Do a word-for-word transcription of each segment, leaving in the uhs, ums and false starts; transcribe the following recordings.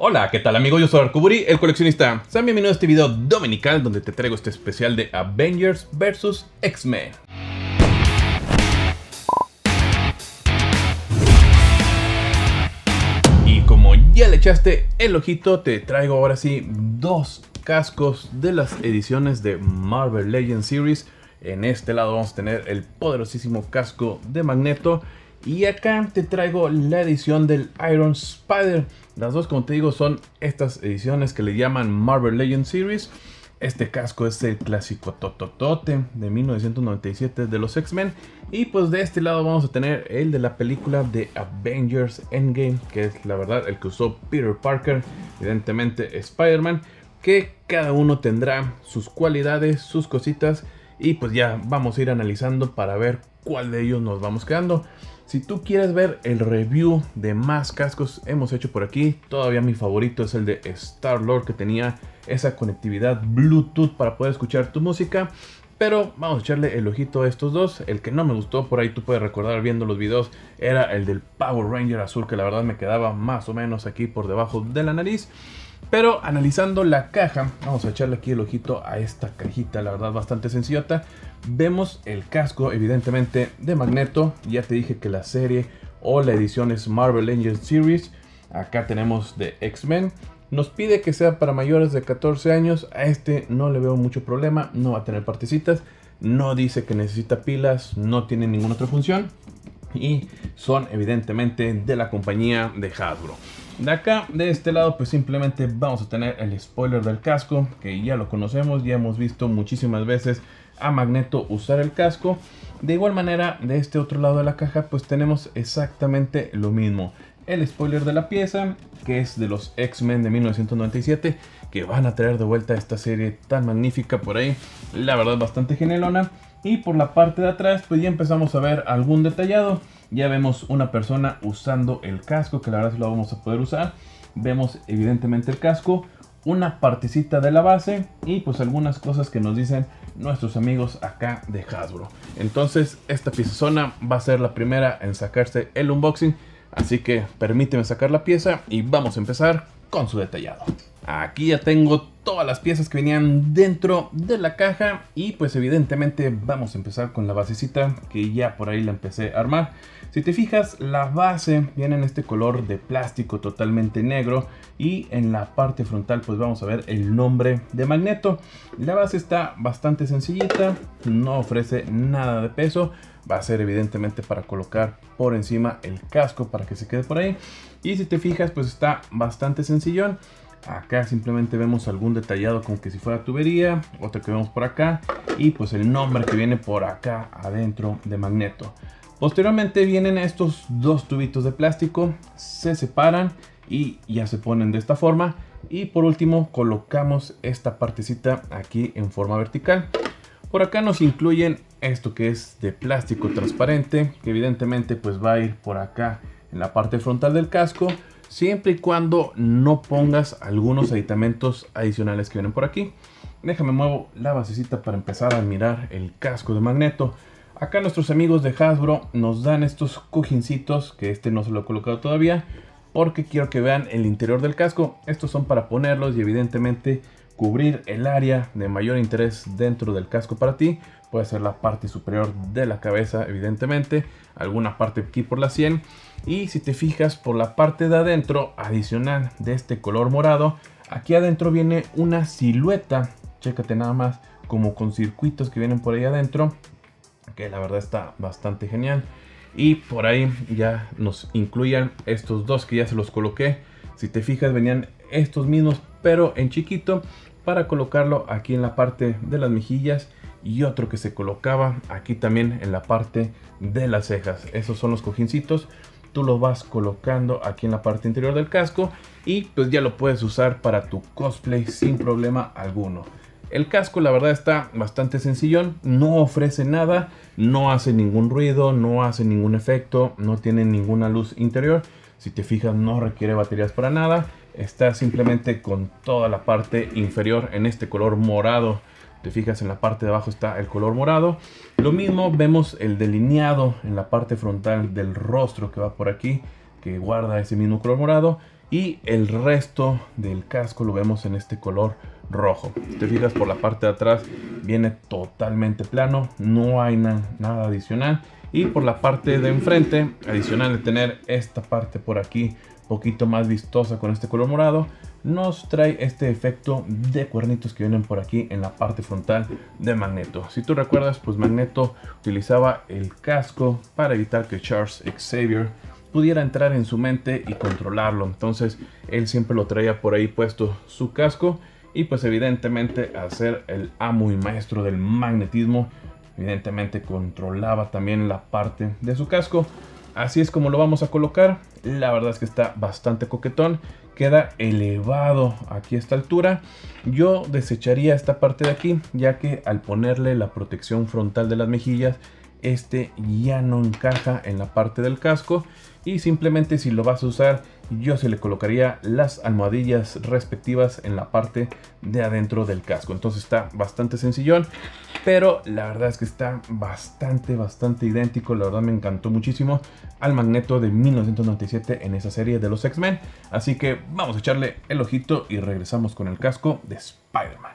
Hola, ¿qué tal amigos? Yo soy Arcuburi, el coleccionista. Sean bienvenidos a este video dominical donde te traigo este especial de Avengers versus X-Men. Y como ya le echaste el ojito, te traigo ahora sí dos cascos de las ediciones de Marvel Legends Series. En este lado vamos a tener el poderosísimo casco de Magneto. Y acá te traigo la edición del Iron Spider. Las dos, como te digo, son estas ediciones que le llaman Marvel Legends Series. Este casco es el clásico tototote de mil novecientos noventa y siete de los X-Men. Y pues de este lado vamos a tener el de la película de Avengers Endgame, que es la verdad el que usó Peter Parker, evidentemente Spider-Man. Que cada uno tendrá sus cualidades, sus cositas. Y pues ya vamos a ir analizando para ver cuál de ellos nos vamos quedando. Si tú quieres ver el review de más cascos hemos hecho por aquí, todavía mi favorito es el de Star-Lord, que tenía esa conectividad Bluetooth para poder escuchar tu música. Pero vamos a echarle el ojito a estos dos. El que no me gustó, por ahí tú puedes recordar viendo los videos, era el del Power Ranger azul, que la verdad me quedaba más o menos aquí por debajo de la nariz. Pero analizando la caja, vamos a echarle aquí el ojito a esta cajita, la verdad bastante sencillota. Vemos el casco evidentemente de Magneto. Ya te dije que la serie o la edición es Marvel Legends Series. Acá tenemos de X-Men. Nos pide que sea para mayores de catorce años. A este no le veo mucho problema, no va a tener partecitas. No dice que necesita pilas, no tiene ninguna otra función. Y son evidentemente de la compañía de Hasbro. De acá, de este lado, pues simplemente vamos a tener el spoiler del casco, que ya lo conocemos, ya hemos visto muchísimas veces a Magneto usar el casco. De igual manera, de este otro lado de la caja, pues tenemos exactamente lo mismo. El spoiler de la pieza, que es de los X-Men de mil novecientos noventa y siete, que van a traer de vuelta esta serie tan magnífica por ahí. La verdad, bastante genialona. Y por la parte de atrás, pues ya empezamos a ver algún detallado. Ya vemos una persona usando el casco, que la verdad sí lo vamos a poder usar. Vemos evidentemente el casco, una partecita de la base y pues algunas cosas que nos dicen nuestros amigos acá de Hasbro. Entonces esta piezazona va a ser la primera en sacarse el unboxing. Así que permíteme sacar la pieza y vamos a empezar con su detallado. Aquí ya tengo todas las piezas que venían dentro de la caja y pues evidentemente vamos a empezar con la basecita, que ya por ahí la empecé a armar. Si te fijas, la base viene en este color de plástico totalmente negro y en la parte frontal pues vamos a ver el nombre de Magneto. La base está bastante sencillita, no ofrece nada de peso. Va a ser evidentemente para colocar por encima el casco para que se quede por ahí. Y si te fijas, pues está bastante sencillón. Acá simplemente vemos algún detallado como que si fuera tubería, otro que vemos por acá y pues el nombre que viene por acá adentro de Magneto. Posteriormente vienen estos dos tubitos de plástico, se separan y ya se ponen de esta forma. Y por último colocamos esta partecita aquí en forma vertical. Por acá nos incluyen esto que es de plástico transparente, que evidentemente pues va a ir por acá en la parte frontal del casco, siempre y cuando no pongas algunos aditamentos adicionales que vienen por aquí. Déjame muevo la basecita para empezar a mirar el casco de Magneto. Acá nuestros amigos de Hasbro nos dan estos cojincitos, que este no se lo he colocado todavía, porque quiero que vean el interior del casco. Estos son para ponerlos y evidentemente cubrir el área de mayor interés dentro del casco para ti. Puede ser la parte superior de la cabeza, evidentemente, alguna parte aquí por la sien. Y si te fijas, por la parte de adentro, adicional de este color morado, aquí adentro viene una silueta. Chécate nada más, como con circuitos que vienen por ahí adentro, que la verdad está bastante genial. Y por ahí ya nos incluyen estos dos que ya se los coloqué. Si te fijas, venían estos mismos, pero en chiquito, para colocarlo aquí en la parte de las mejillas. Y otro que se colocaba aquí también en la parte de las cejas. Esos son los cojincitos. Tú los vas colocando aquí en la parte interior del casco y pues ya lo puedes usar para tu cosplay sin problema alguno. El casco la verdad está bastante sencillón, no ofrece nada, no hace ningún ruido, no hace ningún efecto, no tiene ninguna luz interior. Si te fijas, no requiere baterías para nada. Está simplemente con toda la parte inferior en este color morado. Te fijas, en la parte de abajo está el color morado. Lo mismo vemos el delineado en la parte frontal del rostro que va por aquí, que guarda ese mismo color morado. y el resto del casco lo vemos en este color rojo. Si te fijas, por la parte de atrás viene totalmente plano, no hay na nada adicional. Y por la parte de enfrente, adicional de tener esta parte por aquí poquito más vistosa con este color morado, nos trae este efecto de cuernitos que vienen por aquí en la parte frontal de Magneto. Si tú recuerdas, pues Magneto utilizaba el casco para evitar que Charles Xavier pudiera entrar en su mente y controlarlo. Entonces él siempre lo traía por ahí puesto su casco, y pues evidentemente al ser el amo y maestro del magnetismo, evidentemente controlaba también la parte de su casco. Así es como lo vamos a colocar. La verdad es que está bastante coquetón, queda elevado aquí a esta altura. Yo desecharía esta parte de aquí, ya que al ponerle la protección frontal de las mejillas, este ya no encaja en la parte del casco, y simplemente si lo vas a usar, yo se le colocaría las almohadillas respectivas en la parte de adentro del casco. Entonces está bastante sencillón, pero la verdad es que está bastante, bastante idéntico. La verdad me encantó muchísimo al Magneto de mil novecientos noventa y siete en esa serie de los X-Men. Así que vamos a echarle el ojito y regresamos con el casco de Spider-Man.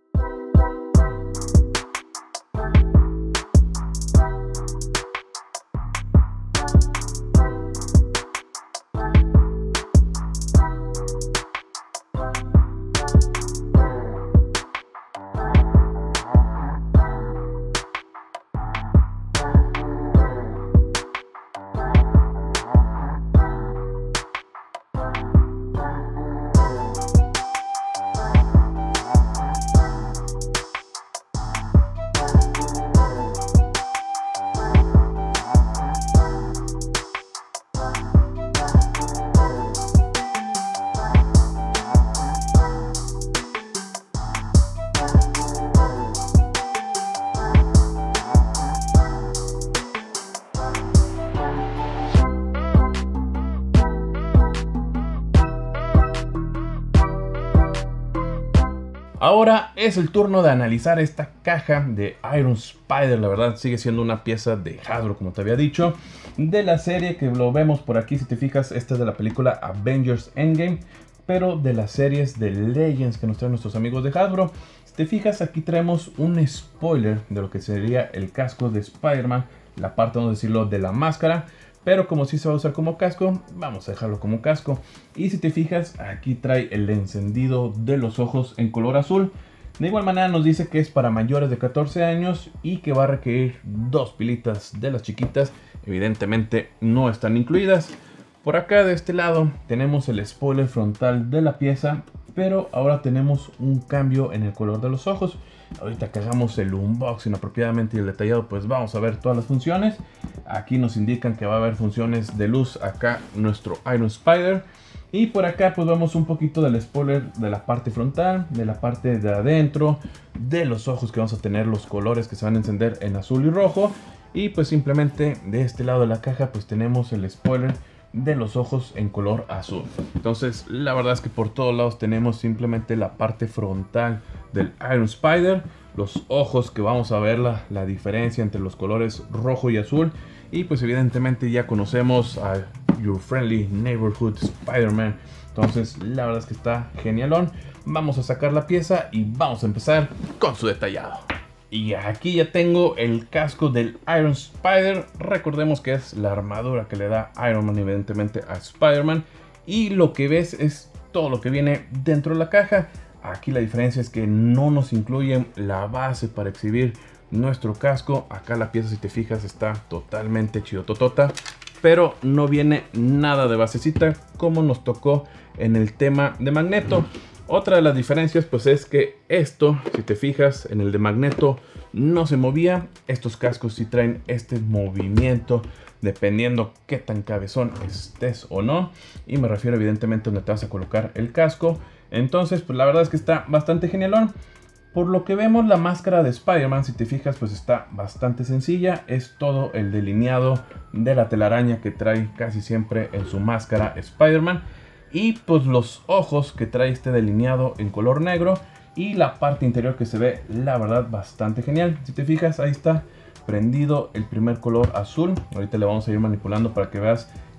Ahora es el turno de analizar esta caja de Iron Spider. La verdad sigue siendo una pieza de Hasbro, como te había dicho, de la serie que lo vemos por aquí. Si te fijas, esta es de la película Avengers Endgame, pero de las series de Legends que nos traen nuestros amigos de Hasbro. Si te fijas, aquí traemos un spoiler de lo que sería el casco de Spider-Man, la parte, vamos a decirlo, de la máscara. Pero como sí se va a usar como casco, vamos a dejarlo como casco. Y si te fijas, aquí trae el encendido de los ojos en color azul. De igual manera nos dice que es para mayores de catorce años y que va a requerir dos pilitas de las chiquitas. Evidentemente no están incluidas. Por acá de este lado tenemos el spoiler frontal de la pieza, pero ahora tenemos un cambio en el color de los ojos. Ahorita que hagamos el unboxing apropiadamente y el detallado, pues vamos a ver todas las funciones. Aquí nos indican que va a haber funciones de luz acá nuestro Iron Spider. Y por acá pues vemos un poquito del spoiler de la parte frontal, de la parte de adentro, de los ojos que vamos a tener, los colores que se van a encender en azul y rojo. Y pues simplemente de este lado de la caja pues tenemos el spoiler de los ojos en color azul. Entonces la verdad es que por todos lados tenemos simplemente la parte frontal del Iron Spider, los ojos que vamos a ver la, la diferencia entre los colores rojo y azul. Y pues evidentemente ya conocemos a Your Friendly Neighborhood Spider-Man. Entonces la verdad es que está genialón. Vamos a sacar la pieza y vamos a empezar con su detallado. Y aquí ya tengo el casco del Iron Spider. Recordemos que es la armadura que le da Iron Man evidentemente a Spider-Man. Y lo que ves es todo lo que viene dentro de la caja. Aquí la diferencia es que no nos incluyen la base para exhibir nuestro casco. Acá la pieza, si te fijas, está totalmente chidototota, pero no viene nada de basecita como nos tocó en el tema de Magneto. Otra de las diferencias pues es que esto, si te fijas, en el de Magneto no se movía. Estos cascos sí traen este movimiento dependiendo qué tan cabezón estés o no. Y me refiero evidentemente a donde te vas a colocar el casco. Entonces pues la verdad es que está bastante genialón. Por lo que vemos, la máscara de Spider-Man, si te fijas, pues está bastante sencilla. Es todo el delineado de la telaraña que trae casi siempre en su máscara Spider-Man. Y pues los ojos que trae este delineado en color negro. Y la parte interior que se ve, la verdad, bastante genial. Si te fijas, ahí está prendido el primer color azul. Ahorita le vamos a ir manipulando para que veas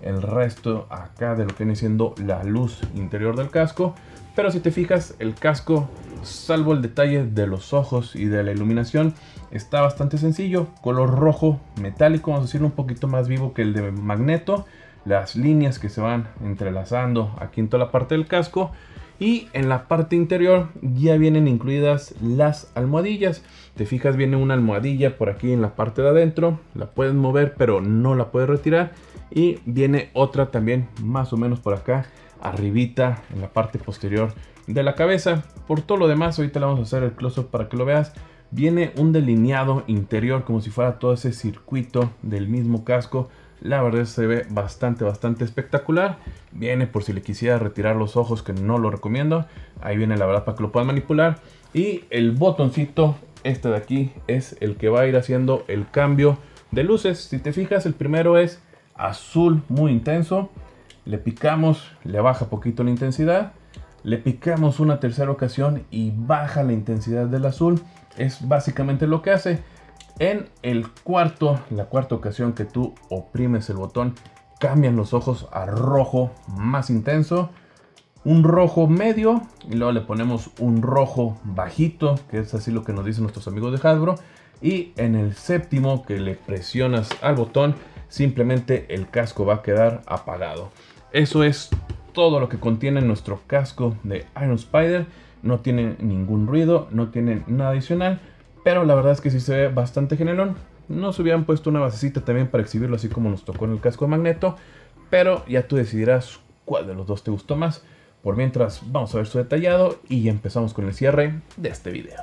el resto acá de lo que viene siendo la luz interior del casco. Pero si te fijas, el casco, salvo el detalle de los ojos y de la iluminación, está bastante sencillo. Color rojo metálico, vamos a decirlo, un poquito más vivo que el de Magneto. Las líneas que se van entrelazando aquí en toda la parte del casco. Y en la parte interior ya vienen incluidas las almohadillas. Te fijas, viene una almohadilla por aquí en la parte de adentro. La puedes mover, pero no la puedes retirar. Y viene otra también más o menos por acá, arribita, en la parte posterior de la cabeza. Por todo lo demás, ahorita le vamos a hacer el close-up para que lo veas. Viene un delineado interior como si fuera todo ese circuito del mismo casco. La verdad se ve bastante, bastante espectacular. Viene por si le quisiera retirar los ojos, que no lo recomiendo. Ahí viene la verdad para que lo puedan manipular. Y el botoncito, este de aquí, es el que va a ir haciendo el cambio de luces. Si te fijas, el primero es azul muy intenso. Le picamos, le baja poquito la intensidad. Le picamos una tercera ocasión y baja la intensidad del azul. Es básicamente lo que hace. En el cuarto, la cuarta ocasión que tú oprimes el botón, cambian los ojos a rojo más intenso, un rojo medio y luego le ponemos un rojo bajito, que es así lo que nos dicen nuestros amigos de Hasbro. Y en el séptimo, que le presionas al botón, simplemente el casco va a quedar apagado. Eso es todo lo que contiene nuestro casco de Iron Spider. No tiene ningún ruido, no tiene nada adicional. Pero la verdad es que sí se ve bastante genialón. Nos hubieran puesto una basecita también para exhibirlo, así como nos tocó en el casco de Magneto. Pero ya tú decidirás cuál de los dos te gustó más. Por mientras, vamos a ver su detallado y empezamos con el cierre de este video.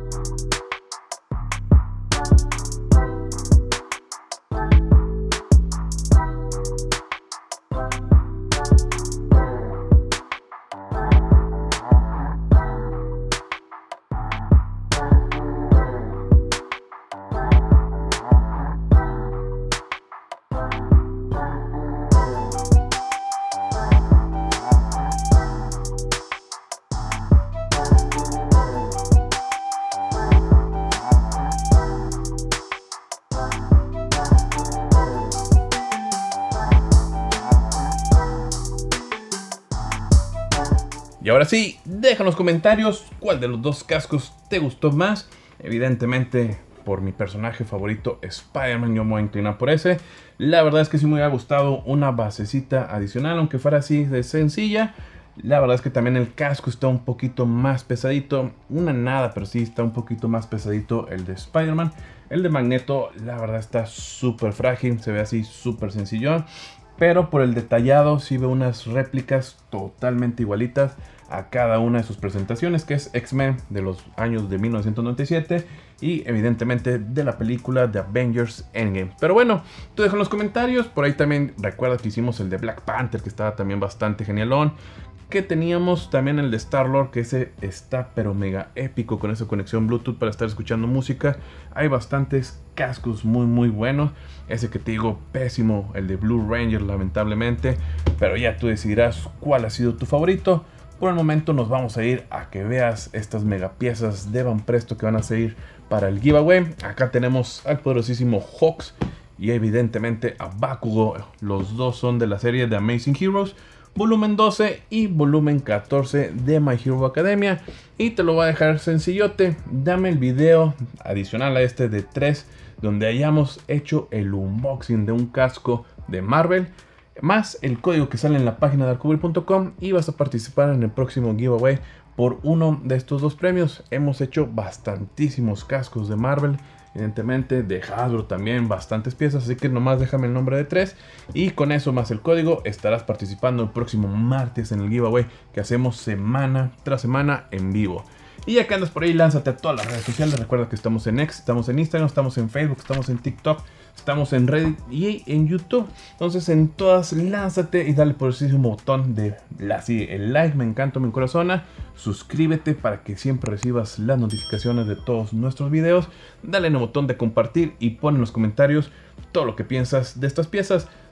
Y ahora sí, deja en los comentarios cuál de los dos cascos te gustó más. Evidentemente, por mi personaje favorito, Spider-Man, yo me voy a inclinar por ese. La verdad es que sí me hubiera gustado una basecita adicional, aunque fuera así de sencilla. La verdad es que también el casco está un poquito más pesadito. Una nada, pero sí está un poquito más pesadito el de Spider-Man. El de Magneto, la verdad está súper frágil, se ve así súper sencillón. Pero por el detallado sí veo unas réplicas totalmente igualitas a cada una de sus presentaciones, que es X-Men de los años de mil novecientos noventa y siete y evidentemente de la película de Avengers Endgame. Pero bueno, tú deja en los comentarios. Por ahí también recuerda que hicimos el de Black Panther, que estaba también bastante genialón. Que teníamos también el de Star-Lord, que ese está pero mega épico con esa conexión Bluetooth para estar escuchando música. Hay bastantes cascos muy muy buenos. Ese que te digo, pésimo, el de Blue Ranger lamentablemente. Pero ya tú decidirás cuál ha sido tu favorito. Por el momento nos vamos a ir a que veas estas mega piezas de Van Presto que van a seguir para el giveaway. Acá tenemos al poderosísimo Hawks y evidentemente a Bakugo. Los dos son de la serie de Amazing Heroes, volumen doce y volumen catorce de My Hero Academia. Y te lo voy a dejar sencillote. Dame el video adicional a este de tres, donde hayamos hecho el unboxing de un casco de Marvel, más el código que sale en la página de arcobull punto com, y vas a participar en el próximo giveaway por uno de estos dos premios. Hemos hecho bastantísimos cascos de Marvel, evidentemente de Hasbro también, bastantes piezas, así que nomás déjame el nombre de tres y con eso más el código estarás participando el próximo martes en el giveaway que hacemos semana tras semana en vivo. Y ya que andas por ahí, lánzate a todas las redes sociales. Recuerda que estamos en X, estamos en Instagram, estamos en Facebook, estamos en TikTok, estamos en Reddit y en YouTube. Entonces en todas lánzate y dale por ese botón de la, sí, el like, me encanta, mi corazón. Suscríbete para que siempre recibas las notificaciones de todos nuestros videos. Dale en el botón de compartir y pon en los comentarios todo lo que piensas de estas piezas.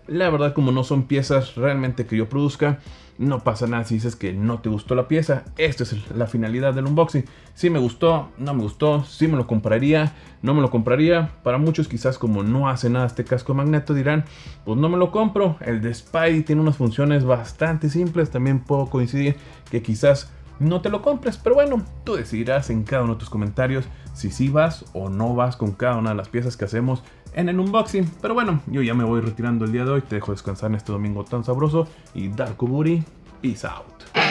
La verdad, como no son piezas realmente que yo produzca, no pasa nada si dices que no te gustó la pieza. Esta es la finalidad del unboxing. Si me gustó, no me gustó, si me lo compraría, no me lo compraría. Para muchos quizás como no hace nada este casco de Magneto dirán, pues no me lo compro. El de Spidey tiene unas funciones bastante simples. También puedo coincidir que quizás no te lo compres, pero bueno, tú decidirás en cada uno de tus comentarios si sí vas o no vas con cada una de las piezas que hacemos en el unboxing. Pero bueno, yo ya me voy retirando el día de hoy. Te dejo descansar en este domingo tan sabroso. Y Darko Booty, peace out.